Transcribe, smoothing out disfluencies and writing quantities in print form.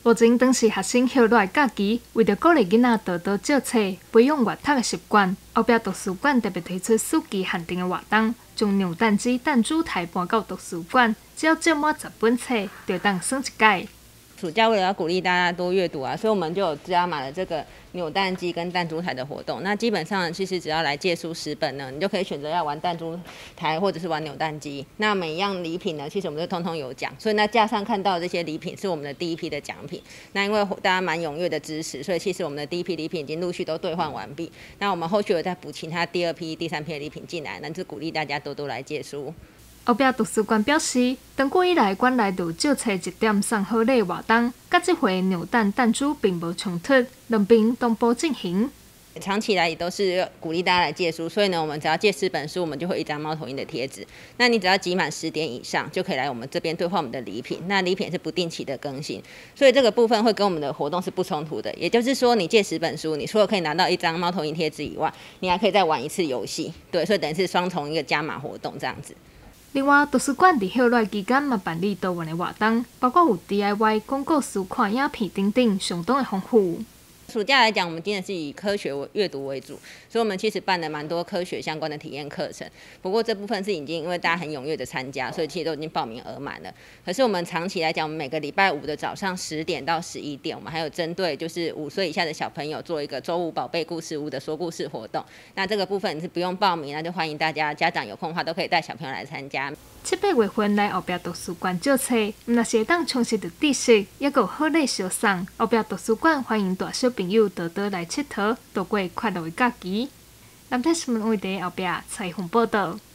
目前当时学生休落假期，为着鼓励囡仔多多借册、培养阅读的习惯，后壁图书馆特别推出暑期限定的活动，将扭蛋机弹珠台搬到图书馆，只要借满10本册，就当算一届。 暑假为了要鼓励大家多阅读啊，所以我们就有加码了这个扭蛋机跟弹珠台的活动。那基本上其实只要来借书10本呢，你就可以选择要玩弹珠台或者是玩扭蛋机。那每一样礼品呢，其实我们就通通有奖。所以那架上看到的这些礼品是我们的第一批的奖品。那因为大家蛮踊跃的支持，所以其实我们的第一批礼品已经陆续都兑换完毕。那我们后续有再补其他第2批、第3批的礼品进来，那就鼓励大家多多来借书。 后壁图书馆表示，长久以来，馆内就借册1点送好礼活动，甲这回扭蛋弹珠并无冲突，两边同步进行。 长期以来也都是鼓励大家来借书，所以呢，我们只要借10本书，我们就会1张猫头鹰的贴纸。那你只要集满10点以上，就可以来我们这边兑换我们的礼品。那礼品是不定期的更新，所以这个部分会跟我们的活动是不冲突的。也就是说，你借10本书，你除了可以拿到1张猫头鹰贴纸以外，你还可以再玩1次游戏。对，所以等于是双重一个加码活动这样子。 另外，图书馆伫休热期间嘛办理多元的活动，包括有 DIY 广告书、看影片等等，相当的丰富。 暑假来讲，我们今年是以科学阅读为主，所以我们其实办了蛮多科学相关的体验课程。不过这部分是已经因为大家很踊跃的参加，所以其实都已经报名额满了。可是我们长期来讲，我们每个礼拜5的早上10点到11点，我们还有针对就是5岁以下的小朋友做一个周5宝贝故事屋的说故事活动。那这个部分是不用报名，那就欢迎大家家长有空的话都可以带小朋友来参加。 7、8月份来后壁图书馆借册，毋但是会当充实着知识，也有好礼相送。后壁图书馆欢迎大小朋友多多来佚佗，度过快乐的假期。南台新闻为地后壁采访报道。